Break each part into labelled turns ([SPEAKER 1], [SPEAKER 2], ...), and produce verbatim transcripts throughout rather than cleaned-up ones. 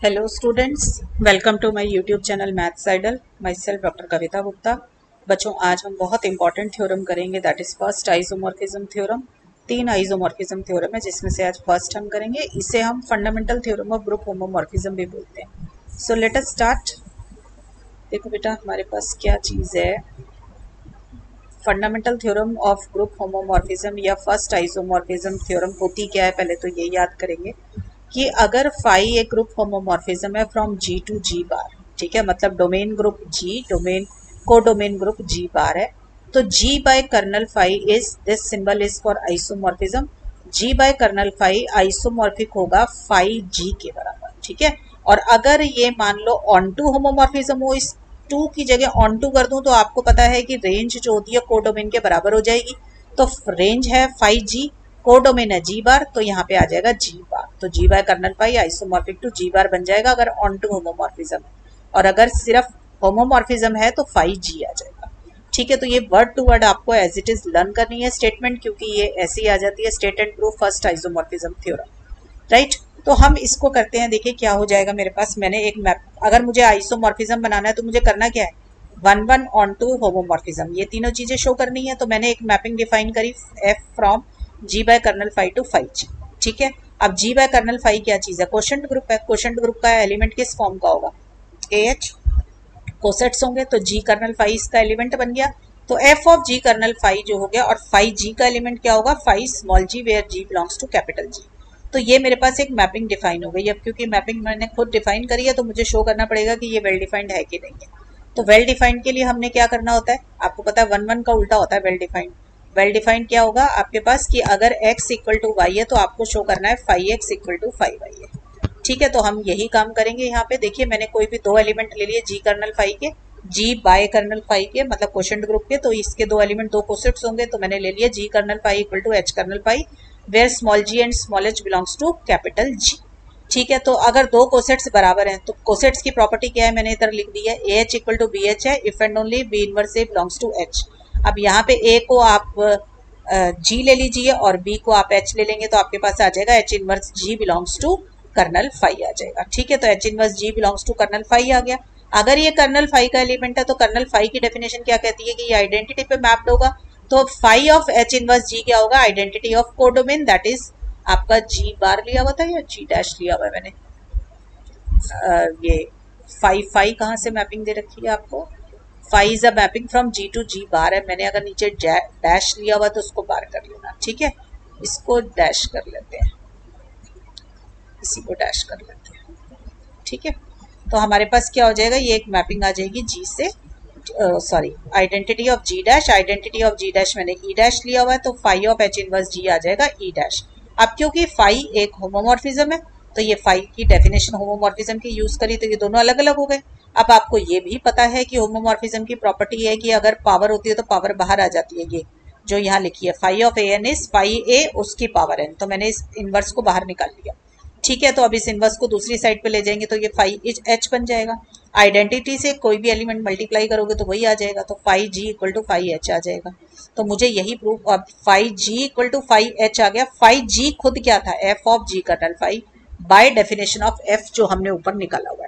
[SPEAKER 1] Hello students, welcome to my YouTube channel maths idol. Myself doctor Kavita Gupta. बच्चों, आज हम बहुत इंपॉर्टेंट थ्योरम करेंगे, that is first isomorphism theorem. तीन isomorphism theorem है जिसमें से आज फर्स्ट हम करेंगे। इसे हम fundamental theorem of group homomorphism भी बोलते हैं। So let us start. देखो बेटा, हमारे पास क्या चीज़ है। Fundamental theorem of group homomorphism या फर्स्ट आइसोमॉर्फिज्म थ्योरम होती क्या है, पहले तो ये याद करेंगे कि अगर फाई एक ग्रुप होमोमॉर्फिज्म है from G to G bar, ठीक है, मतलब डोमेन ग्रुप जी, डोमेन को डोमेन ग्रुप जी बार है, तो G by kernel phi is this symbol is for isomorphism. G by kernel phi isomorphic होगा phi G के बराबर, ठीक है। और अगर ये मान लो ऑन टू होमोमॉर्फिज्म हो, इस टू की जगह ऑन टू कर दूं तो आपको पता है कि रेंज जो होती है कोडोमेन के बराबर हो जाएगी। तो रेंज है फाइव जी, कोडोमेन है जी बार, तो यहाँ पे आ जाएगा जी बार। तो G by kernel phi isomorphic to G bar बन जाएगा अगर ऑन टू होमोमॉर्फिज्म है, और अगर सिर्फ होमोमॉर्फिज्म है तो फाइव जी आ जाएगा, ठीक है। तो ये वर्ड टू वर्ड आपको एज इट इज लर्न करनी है स्टेटमेंट, क्योंकि ये ऐसी आ जाती है state and proof first isomorphism theorem, right. तो हम इसको करते हैं। देखिए क्या हो जाएगा मेरे पास। मैंने एक मैप, अगर मुझे आइसोमॉर्फिज्म बनाना है तो मुझे करना क्या है, one one on to homomorphism, ये तीनों चीजें शो करनी है। तो मैंने एक मैपिंग डिफाइन करी, F from G by kernel phi to five G, ठीक है। अब जी बाय कर्नल फाई क्या चीज है, क्वोशंट ग्रुप है। क्वोशंट ग्रुप का एलिमेंट किस फॉर्म का होगा, ए एच। कोसेट्स होंगे तो जी कर्नल फाई इसका एलिमेंट बन गया। तो F of G kernel phi जो हो गया, और फाई जी का एलिमेंट क्या होगा, phi small G where G belongs to capital G. तो ये मेरे पास एक मैपिंग डिफाइन हो गई। अब क्योंकि मैपिंग मैंने खुद डिफाइन करी है तो मुझे शो करना पड़ेगा कि ये वेल डिफाइंड है कि नहीं है। तो वेल डिफाइंड के लिए हमने क्या करना होता है, आपको पता है वन वन का उल्टा होता है वेल डिफाइंड। वेल डिफाइंड क्या होगा आपके पास कि अगर x इक्वल टू वाई है तो आपको शो करना है phi X equal to phi Y है, ठीक है। तो हम यही काम करेंगे यहाँ पे। देखिए मैंने कोई भी दो एलिमेंट ले लिए जी कर्नल फाइव के, जी बाय कर्नल फाइव के, मतलब क्वोशंट ग्रुप के, तो इसके दो एलिमेंट दो कोसेट्स होंगे। तो मैंने ले लिया G kernel phi equal to H kernel phi where small G and small H belongs to capital G, ठीक है। तो अगर दो कोसेट्स बराबर हैं तो कोसेट्स की प्रॉपर्टी क्या है, मैंने इधर लिख दी है, A H equal to B H है if and only B inverse A belongs to H. अब यहाँ पे ए को आप जी ले लीजिए और बी को आप एच ले लेंगे, तो आपके पास आ जाएगा H inverse G belongs to kernel five आ जाएगा, ठीक है। तो H inverse G belongs to kernel five आ गया। अगर ये कर्नल फाइव का एलिमेंट है तो कर्नल फाइव की डेफिनेशन क्या कहती है कि ये आइडेंटिटी पे मैप्ड होगा। तो phi of H inverse G क्या होगा, identity of codomain, that is आपका जी बार लिया हुआ था या जी डैश लिया हुआ है मैंने, आ, ये फाइव फाइव कहाँ से मैपिंग दे रखी है आपको, phi is a mapping from G to G bar है। मैंने अगर नीचे डैश लिया हुआ तो उसको बार कर लेना, ठीक है। इसको डैश कर लेते हैं, इसी को डैश कर लेते हैं, ठीक है। तो हमारे पास क्या हो जाएगा, ये एक मैपिंग आ जाएगी जी से, sorry identity of G dash, identity of G dash मैंने ई डैश लिया हुआ है, तो phi of H inverse G आ जाएगा ई डैश। अब क्योंकि फाइव एक होमोमॉर्फिज्म है तो ये फाइव की डेफिनेशन होमोमॉर्फिज्म की यूज करी तो ये दोनों अलग अलग हो गए। अब आपको ये भी पता है कि होमोमॉर्फिज्म की प्रॉपर्टी है कि अगर पावर होती है तो पावर बाहर आ जाती है। ये जो यहाँ लिखी है phi of A N is phi A उसकी पावर एन, तो मैंने इस इनवर्स को बाहर निकाल लिया, ठीक है। तो अब इस इनवर्स को दूसरी साइड पे ले जाएंगे तो ये फाइव इज एच बन जाएगा। आइडेंटिटी से कोई भी एलिमेंट मल्टीप्लाई करोगे तो वही आ जाएगा, तो phi G equal to phi H आ जाएगा। तो मुझे यही प्रूफ, अब phi G equal to phi H आ गया। फाइव जी खुद क्या था, F of G kernel phi by definition of F जो हमने ऊपर निकाला हुआ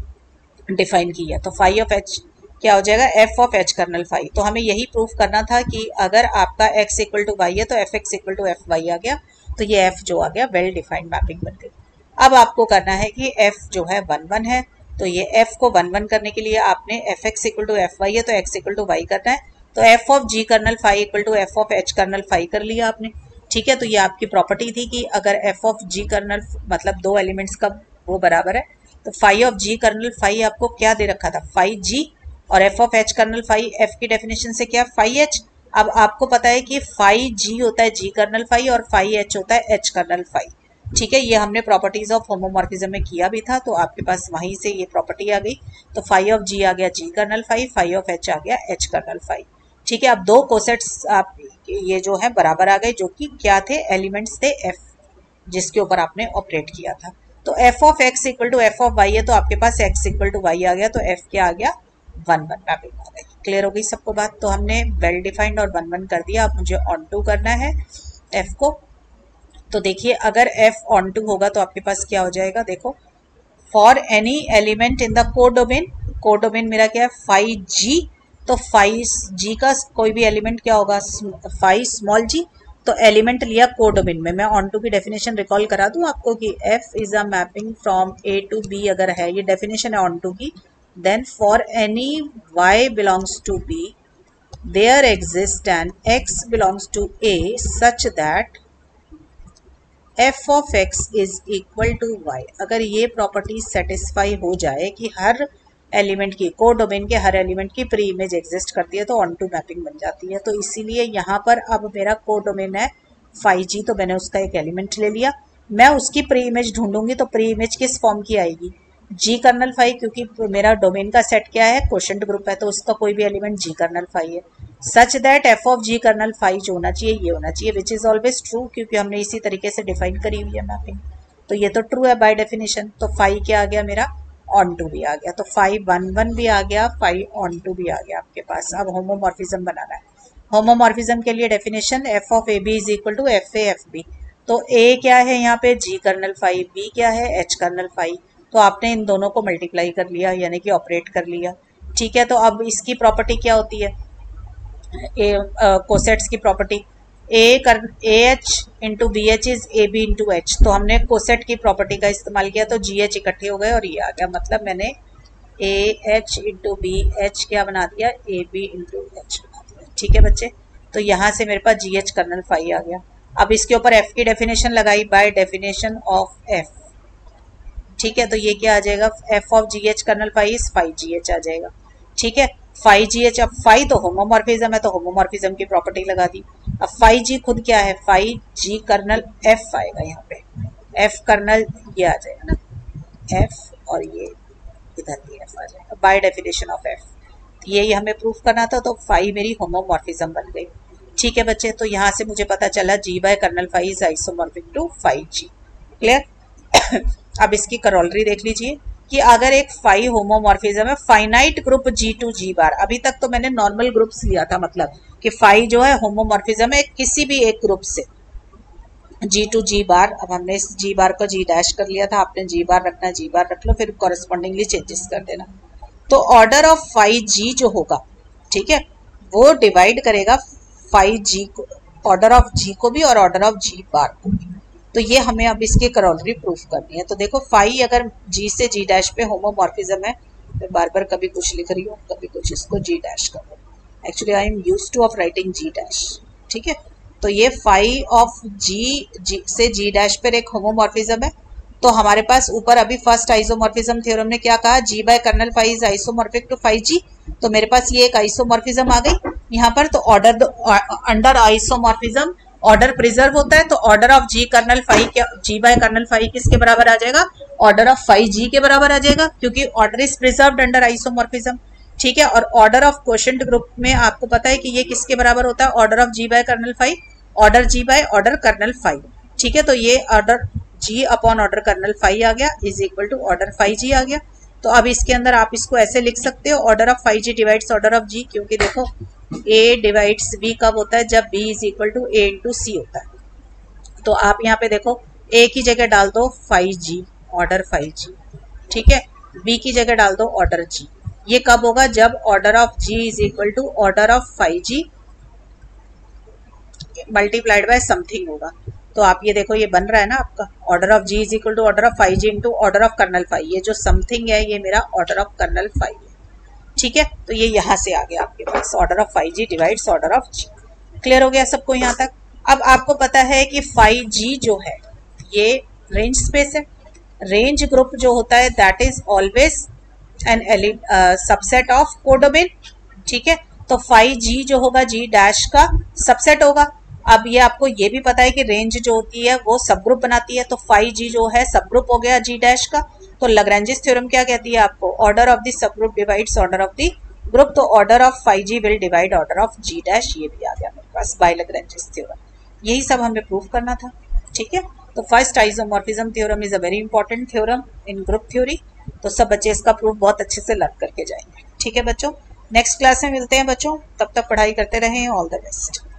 [SPEAKER 1] है, डिफाइन किया। तो फाइव ऑफ एच क्या हो जाएगा, F of H kernel phi. तो हमें यही प्रूफ करना था कि अगर आपका एक्स इक्वल टू वाई है तो F X equal to F Y आ गया। तो ये एफ जो आ गया वेल डिफाइंड मैपिंग बन गई। अब आपको करना है कि एफ जो है वन वन है, तो ये एफ को वन वन करने के लिए आपने F X equal to F Y है तो एक्स इक्वल टू वाई करना है। तो F of G kernel phi equal to F of H kernel phi कर लिया आपने, ठीक है। तो ये आपकी प्रॉपर्टी थी कि अगर एफ ऑफ जी कर्नल मतलब दो एलिमेंट्स का वो बराबर है, तो phi of G kernel phi आपको क्या दे रखा था, फाइव जी, और F of H kernel phi, F की डेफिनेशन से क्या, फाइव एच। अब आपको पता है कि फाइव जी होता है जी कर्नल फाइव और फाइव एच होता है एच कर्नल फाइव, ठीक है। ये हमने प्रॉपर्टीज ऑफ होमोमॉर्फिज्म में किया भी था, तो आपके पास वहीं से ये प्रॉपर्टी आ गई। तो फाइव ऑफ जी आ गया G kernel phi, phi of H आ गया एच कर्नल फाइव, ठीक है। अब दो कोसेट्स आप ये जो है बराबर आ गए, जो कि क्या थे, एलिमेंट्स थे एफ जिसके ऊपर आपने ऑपरेट किया था। तो F of X equal to F of Y है तो आपके पास एक्स इक्वल टू वाई आ गया, तो एफ क्या आ गया, वन वन मैपिंग आ गई। क्लियर हो गई सबको बात। तो हमने वेल डिफाइंड और वन वन कर दिया। अब मुझे ऑन टू करना है एफ को। तो देखिए अगर f ऑन टू होगा तो आपके पास क्या हो जाएगा, देखो for any element in the codomain, codomain मेरा क्या है फाइव जी, तो फाइव जी का कोई भी एलिमेंट क्या होगा फाइव स्मॉल जी, तो एलिमेंट लिया कोडोमेन में। मैं ऑन टू की डेफिनेशन रिकॉल करा दूं आपको कि F is a mapping from A to B अगर है, ये डेफिनेशन है ऑन टू की, then for any Y belongs to B there exist an X belongs to A such that F of X is equal to Y. अगर ये property satisfy हो जाए कि हर एलिमेंट की कोडोमेन के हर एलिमेंट की प्री इमेज एग्जिस्ट करती है तो ऑन टू मैपिंग बन जाती है। तो इसीलिए यहाँ पर अब मेरा कोडोमेन है फाइव जी, तो मैंने उसका एक एलिमेंट ले लिया, मैं उसकी प्री इमेज ढूंढूंगी तो प्री इमेज किस फॉर्म की आएगी जी कर्नल फाइव, क्योंकि मेरा डोमेन का सेट क्या है क्वोशंट ग्रुप है, तो उसका कोई भी एलिमेंट जी कर्नल फाइव है। Such that F of G kernel five जो होना चाहिए ये होना चाहिए, विच इज ऑलवेज ट्रू, क्योंकि हमने इसी तरीके से डिफाइन करी हुई है मैपिंग, तो ये तो ट्रू है बाय डेफिनेशन। तो फाइव क्या आ गया मेरा ऑन टू भी आ गया, तो फाइव वन वन भी आ गया, फाइव ऑन टू भी आ गया आपके पास। अब होमोमॉर्फिज्म बनाना है। होमोमॉर्फिज्म के लिए definition F of A B is equal to F A F B, तो ए क्या है यहाँ पे जी कर्नल फाइव, बी क्या है एच कर्नल फाइव, तो आपने इन दोनों को मल्टीप्लाई कर लिया यानी कि ऑपरेट कर लिया। ठीक है, तो अब इसकी प्रॉपर्टी क्या होती है ए कोसेट्स की प्रॉपर्टी, ए कर A H into B H is A B into H, तो हमने कोसेट की प्रॉपर्टी का इस्तेमाल किया तो जी एच इकट्ठे हो गए और ये आ गया, मतलब मैंने A H into B H क्या बना दिया ए बी इंटू एच बना दिया। ठीक है बच्चे, तो यहाँ से मेरे पास जी एच कर्नल फाइव आ गया। अब इसके ऊपर एफ की डेफिनेशन लगाई बाय डेफिनेशन ऑफ एफ। ठीक है, तो ये क्या आ जाएगा F of G H kernel five is five G H आ जाएगा। ठीक है, फाइव जी एच, अब फाइव तो होमोमॉर्फिज्म है तो होमोमॉर्फिज्म की प्रॉपर्टी लगा दी। अब फाइव जी खुद क्या है फाइव जी कर्नल एफ आएगा, यहाँ पे एफ कर्नल ये आ जाएगा ना एफ और ये इधर भी एफ आ जाएगा बाय डेफिनेशन ऑफ एफ। ये हमें प्रूफ करना था, तो फाइव मेरी होमोमॉर्फिज्म बन गई। ठीक है बच्चे, तो यहाँ से मुझे पता चला G by kernel five is isomorphic to five G. Clear? अब इसकी करोलरी देख लीजिए कि अगर एक फाइव होमोमॉर्फिज्म है finite group G to G bar, अभी तक तो मैंने नॉर्मल ग्रुप्स लिया था, मतलब कि फाइव जो है होमोमॉर्फिज्म है किसी भी एक ग्रुप से जी टू जी बार। अब हमने इस जी बार को जी डैश कर लिया था, आपने जी बार रखना जी बार रख लो, फिर कॉरेस्पॉन्डिंगली चेंजेस कर देना। तो ऑर्डर ऑफ फाइव जी जो होगा, ठीक है, वो डिवाइड करेगा फाइव जी को, ऑर्डर ऑफ जी को भी और ऑर्डर ऑफ जी बार को भी। तो ये हमें अब इसकी करोलरी प्रूफ करनी है। तो देखो फाइव अगर जी से जी डैश पे होमोमॉर्फिज्म है, मैं बार बार कभी कुछ लिख रही हूँ कभी कुछ, इसको जी डैश कर दो, actually I am used to of writing G dash. ठीक है, तो ये फाइव ऑफ जी जी से जी डैश पर एक होमोमॉर्फिज्म है, तो हमारे पास ऊपर अभी फर्स्ट आइसोमॉर्फिज्म थ्योरम ने क्या कहा G by kernel five is isomorphic to five G, तो मेरे पास ये एक आइसोमॉर्फिज्म आ गई यहाँ पर। तो order under isomorphism order preserve होता है, तो order of G kernel five क्या जी बाय कर्नल फाइव किसके बराबर आ जाएगा ऑर्डर ऑफ फाइव जी के बराबर आ जाएगा, क्योंकि order is preserved under isomorphism. ठीक है, और ऑर्डर ऑफ क्वोशंट ग्रुप में आपको पता है कि ये किसके बराबर होता है order of G by kernel five, order G by order kernel five. ठीक है, तो ये order G upon order kernel five आ गया is equal to order five G आ गया। तो अब इसके अंदर आप इसको ऐसे लिख सकते हो order of five G divides order of G, क्योंकि देखो ए डिवाइड्स बी कब होता है जब B is equal to A into C होता है। तो आप यहाँ पे देखो ए की जगह डाल दो five G order five G, ठीक है, बी की जगह डाल दो ऑर्डर जी। ये कब होगा जब order of G is equal to order of five G multiplied by something होगा। तो आप ये देखो ये बन रहा है ना आपका order of G is equal to order of five G into order of kernel five, ये जो समथिंग है ये मेरा ऑर्डर ऑफ कर्नल फाइव है। ठीक है, तो ये यहाँ से आ गया आपके पास order of five G divides order of G. Clear हो गया सबको यहाँ तक? अब आपको पता है कि फाइव जी जो है ये रेंज स्पेस है, रेंज ग्रुप जो होता है that is always an subset of codomain. ठीक है, तो फाइव जी जो होगा जी डैश का सबसेट होगा। अब ये आपको ये भी पता है कि रेंज जो होती है वो सब ग्रुप बनाती है, तो फाइव जी जो है सब ग्रुप हो गया जी डैश का। तो लैग्रेंजेस थ्योरम क्या कहती है आपको order of the subgroup divides order of the group, तो order of five G will divide order of G dash, ये भी आ गया मेरे पास बाय लैग्रेंजेस थ्योरम। यही सब हमें प्रूफ करना था। ठीक है, तो first isomorphism theorem is a very important theorem in group theory, तो सब बच्चे इसका प्रूफ बहुत अच्छे से लर्न करके जाएंगे। ठीक है बच्चों, नेक्स्ट क्लास में मिलते हैं बच्चों, तब तक पढ़ाई करते रहें, ऑल द बेस्ट।